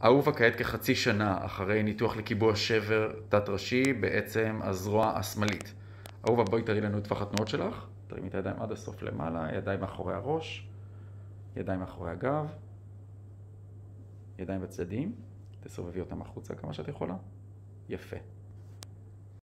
אהובה כעת כחצי שנה אחרי ניתוח לקיבוע שבר תת ראשי, בעצם הזרוע השמאלית. אהובה, בואי תראי לנו את טווח התנועות שלך. תרימי את הידיים עד הסוף למעלה, ידיים מאחורי הראש, ידיים מאחורי הגב, ידיים בצדדים. תסובבי אותם החוצה כמה שאת יכולה. יפה.